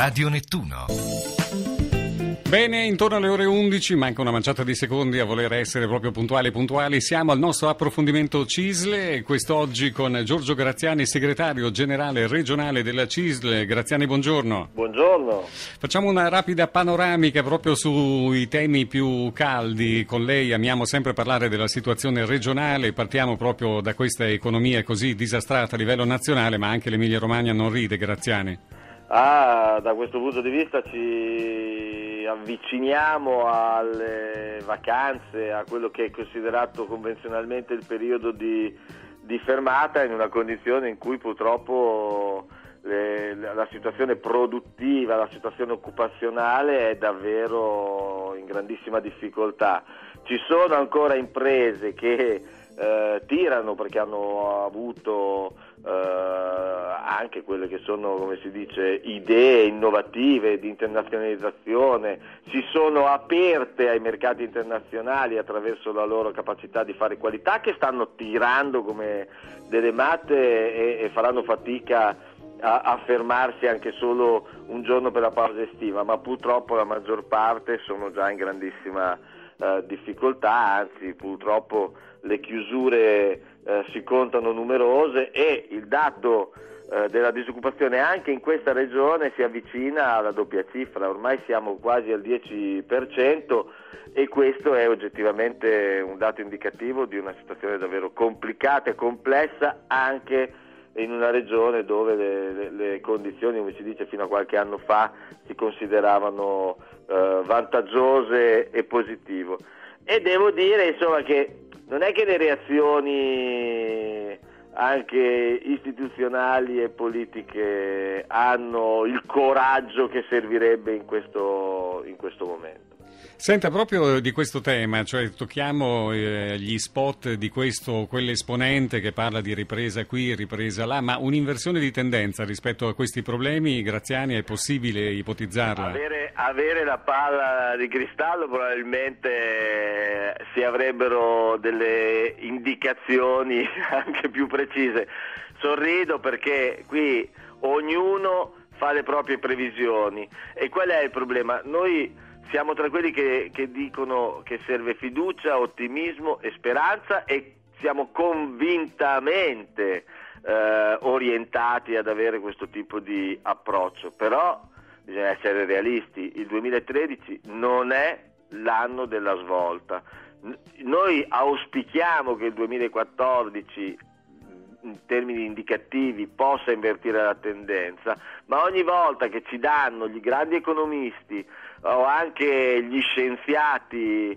Radio Nettuno. Bene, intorno alle ore 11, manca una manciata di secondi a voler essere proprio puntuali. Siamo al nostro approfondimento CISL, quest'oggi con Giorgio Graziani, segretario generale regionale della CISL. Graziani, buongiorno. Buongiorno. Facciamo una rapida panoramica proprio sui temi più caldi. Con lei amiamo sempre parlare della situazione regionale, partiamo proprio da questa economia così disastrata a livello nazionale, ma anche l'Emilia Romagna non ride, Graziani. Da questo punto di vista ci avviciniamo alle vacanze, a quello che è considerato convenzionalmente il periodo di fermata, in una condizione in cui purtroppo la situazione produttiva, la situazione occupazionale è davvero in grandissima difficoltà. Ci sono ancora imprese che tirano perché hanno avuto anche quelle che sono, come si dice, idee innovative di internazionalizzazione, si sono aperte ai mercati internazionali attraverso la loro capacità di fare qualità, che stanno tirando come delle matte e faranno fatica a fermarsi anche solo un giorno per la pausa estiva, ma purtroppo la maggior parte sono già in grandissima difficoltà, anzi purtroppo le chiusure si contano numerose e il dato della disoccupazione anche in questa regione si avvicina alla doppia cifra, ormai siamo quasi al 10% e questo è oggettivamente un dato indicativo di una situazione davvero complicata e complessa anche in una regione dove le condizioni, come si dice fino a qualche anno fa, si consideravano vantaggiose e positivo. E devo dire insomma che non è che le reazioni anche istituzionali e politiche hanno il coraggio che servirebbe in questo momento. Senta, proprio di questo tema, cioè tocchiamo gli spot di questo o quell'esponente che parla di ripresa qui, ripresa là, ma un'inversione di tendenza rispetto a questi problemi, Graziani, è possibile ipotizzarla? Avere la palla di cristallo probabilmente si avrebbero delle indicazioni anche più precise. Sorrido perché qui ognuno fa le proprie previsioni e qual è il problema? Noi siamo tra quelli che dicono che serve fiducia, ottimismo e speranza e siamo convintamente orientati ad avere questo tipo di approccio, però bisogna essere realisti, il 2013 non è l'anno della svolta. Noi auspichiamo che il 2014 in termini indicativi possa invertire la tendenza, ma ogni volta che ci danno gli grandi economisti o anche gli scienziati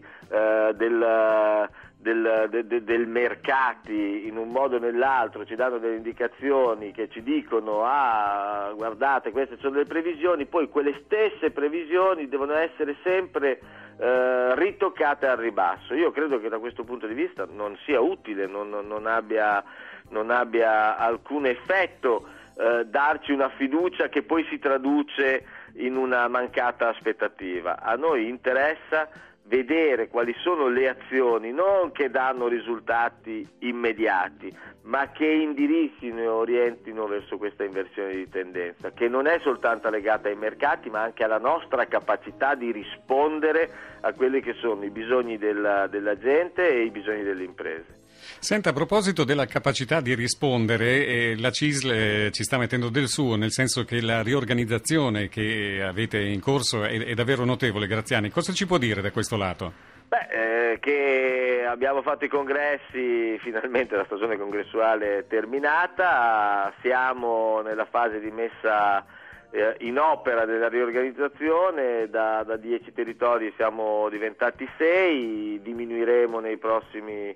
del mercati in un modo o nell'altro ci danno delle indicazioni che ci dicono guardate, queste sono le previsioni, poi quelle stesse previsioni devono essere sempre ritoccate al ribasso. Io credo che da questo punto di vista non sia utile, non abbia alcun effetto darci una fiducia che poi si traduce in una mancata aspettativa. A noi interessa vedere quali sono le azioni non che danno risultati immediati, ma che indirizzino e orientino verso questa inversione di tendenza, che non è soltanto legata ai mercati, ma anche alla nostra capacità di rispondere a quelli che sono i bisogni della gente e i bisogni delle imprese. Senta, a proposito della capacità di rispondere, la CISL ci sta mettendo del suo, nel senso che la riorganizzazione che avete in corso è davvero notevole, Graziani. Cosa ci può dire da questo lato? Che abbiamo fatto i congressi, finalmente la stagione congressuale è terminata, siamo nella fase di messa in opera della riorganizzazione, da 10 territori siamo diventati 6, diminuiremo nei prossimi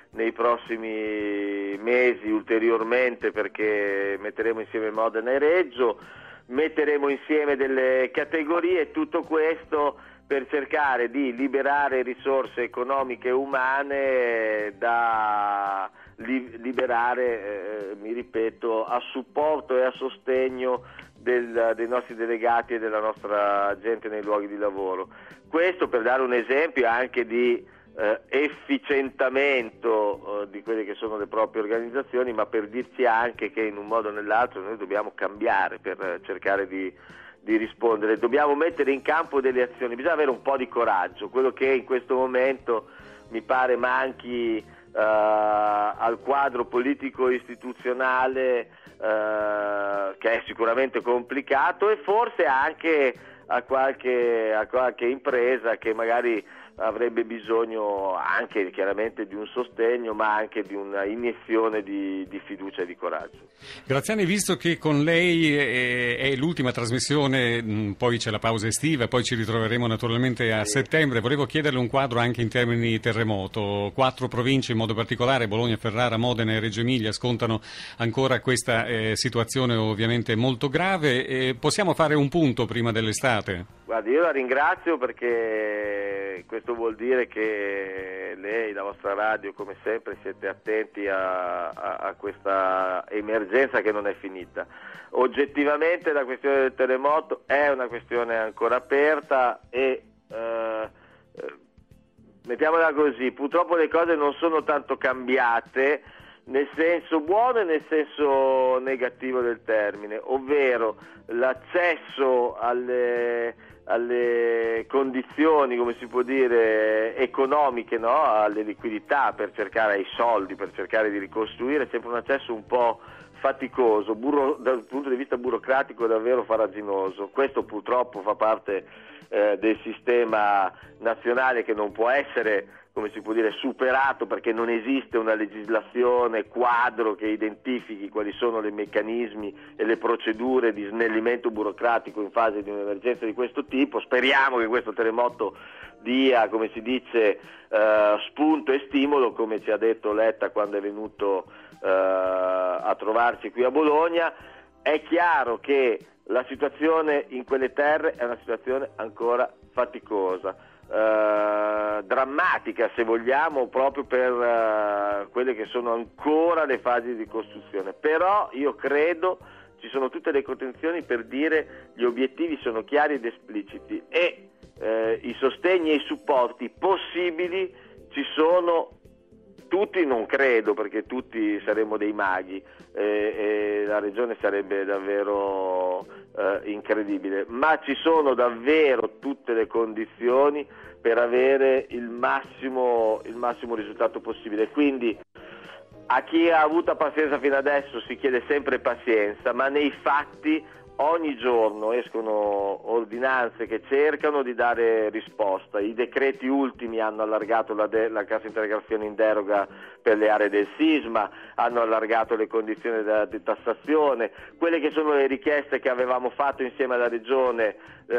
mesi ulteriormente perché metteremo insieme Modena e Reggio, metteremo insieme delle categorie, tutto questo per cercare di liberare risorse economiche e umane da liberare, mi ripeto, a supporto e a sostegno dei nostri delegati e della nostra gente nei luoghi di lavoro. Questo per dare un esempio anche di efficientamento di quelle che sono le proprie organizzazioni, ma per dirci anche che in un modo o nell'altro noi dobbiamo cambiare per cercare di rispondere. Dobbiamo mettere in campo delle azioni, bisogna avere un po' di coraggio, quello che in questo momento mi pare manchi al quadro politico istituzionale, che è sicuramente complicato, e forse anche a qualche impresa che magari avrebbe bisogno anche chiaramente di un sostegno, ma anche di una iniezione di fiducia e di coraggio. Graziani, visto che con lei è l'ultima trasmissione, poi c'è la pausa estiva, poi ci ritroveremo naturalmente a settembre, volevo chiederle un quadro anche in termini terremoto. 4 province in modo particolare, Bologna, Ferrara, Modena e Reggio Emilia, scontano ancora questa situazione ovviamente molto grave. Possiamo fare un punto prima dell'estate? Guardi, io la ringrazio perché questo vuol dire che lei, la vostra radio, come sempre siete attenti a questa emergenza che non è finita. Oggettivamente la questione del terremoto è una questione ancora aperta e mettiamola così, purtroppo le cose non sono tanto cambiate nel senso buono e nel senso negativo del termine, ovvero l'accesso alle condizioni, come si può dire, economiche, no? Alle liquidità per cercare, ai soldi per cercare di ricostruire, è sempre un accesso un po' faticoso, dal punto di vista burocratico davvero farraginoso. Questo purtroppo fa parte del sistema nazionale, che non può essere, come si può dire, superato, perché non esiste una legislazione quadro che identifichi quali sono i meccanismi e le procedure di snellimento burocratico in fase di un'emergenza di questo tipo. Speriamo che questo terremoto dia, come si dice, spunto e stimolo, come ci ha detto Letta quando è venuto a trovarci qui a Bologna. È chiaro che la situazione in quelle terre è una situazione ancora faticosa, drammatica se vogliamo, proprio per quelle che sono ancora le fasi di costruzione, però io credo ci sono tutte le condizioni per dire gli obiettivi sono chiari ed espliciti e i sostegni e i supporti possibili ci sono tutti, non credo, perché tutti saremmo dei maghi e la regione sarebbe davvero incredibile, ma ci sono davvero tutte le condizioni per avere il massimo risultato possibile. Quindi a chi ha avuto pazienza fino adesso si chiede sempre pazienza, ma nei fatti ogni giorno escono ordinanze che cercano di dare risposta. I decreti ultimi hanno allargato la cassa integrazione in deroga per le aree del sisma, hanno allargato le condizioni di tassazione, quelle che sono le richieste che avevamo fatto insieme alla Regione,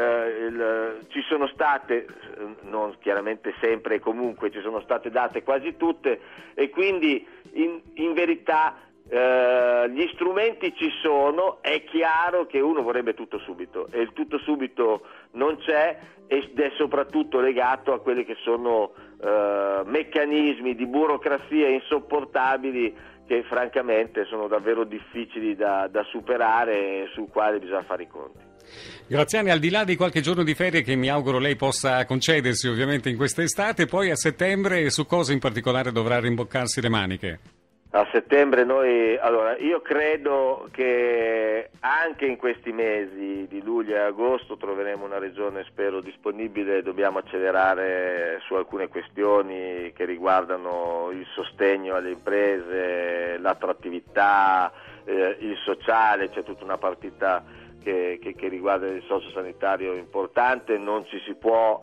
ci sono state, non chiaramente sempre e comunque, ci sono state date quasi tutte, e quindi in verità gli strumenti ci sono. È chiaro che uno vorrebbe tutto subito e il tutto subito non c'è, ed è soprattutto legato a quelli che sono meccanismi di burocrazia insopportabili che francamente sono davvero difficili da superare e sul quale bisogna fare i conti. Graziani, al di là di qualche giorno di ferie che mi auguro lei possa concedersi ovviamente in questa estate, poi a settembre su cosa in particolare dovrà rimboccarsi le maniche? A settembre io credo che anche in questi mesi di luglio e agosto troveremo una regione, spero, disponibile. Dobbiamo accelerare su alcune questioni che riguardano il sostegno alle imprese, l'attrattività, il sociale. C'è tutta una partita che riguarda il socio-sanitario importante, non ci si può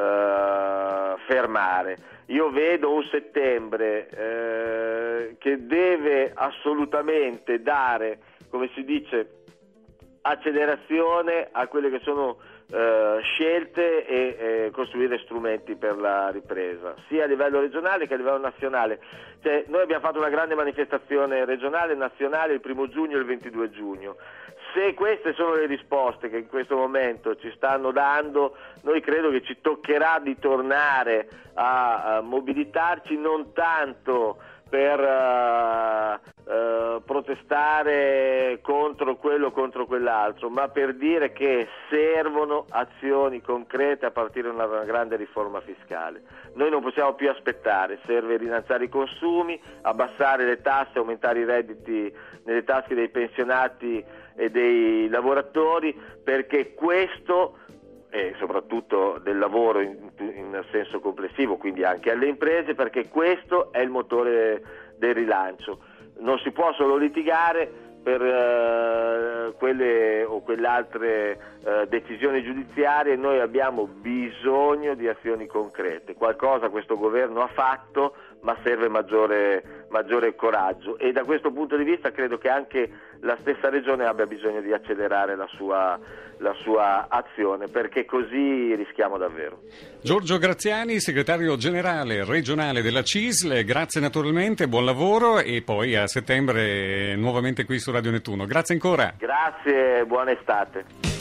fermare. Io vedo un settembre che deve assolutamente dare, come si dice, accelerazione a quelle che sono scelte e costruire strumenti per la ripresa, sia a livello regionale che a livello nazionale. Cioè, noi abbiamo fatto una grande manifestazione regionale e nazionale il 1 giugno e il 22 giugno. Se queste sono le risposte che in questo momento ci stanno dando, noi credo che ci toccherà di tornare a mobilitarci, non tanto per protestare contro quello o contro quell'altro, ma per dire che servono azioni concrete a partire da una grande riforma fiscale. Noi non possiamo più aspettare, serve rilanciare i consumi, abbassare le tasse, aumentare i redditi nelle tasche dei pensionati e dei lavoratori, perché questo, e soprattutto del lavoro in senso complessivo, quindi anche alle imprese, perché questo è il motore del rilancio. Non si può solo litigare per quelle o quelle altre decisioni giudiziarie. Noi abbiamo bisogno di azioni concrete. Qualcosa questo governo ha fatto, ma serve maggiore coraggio, e da questo punto di vista credo che anche la stessa Regione abbia bisogno di accelerare la sua azione, perché così rischiamo davvero. Giorgio Graziani, segretario generale regionale della CISL, grazie naturalmente, buon lavoro, e poi a settembre nuovamente qui su Radio Nettuno. Grazie ancora. Grazie, buona estate.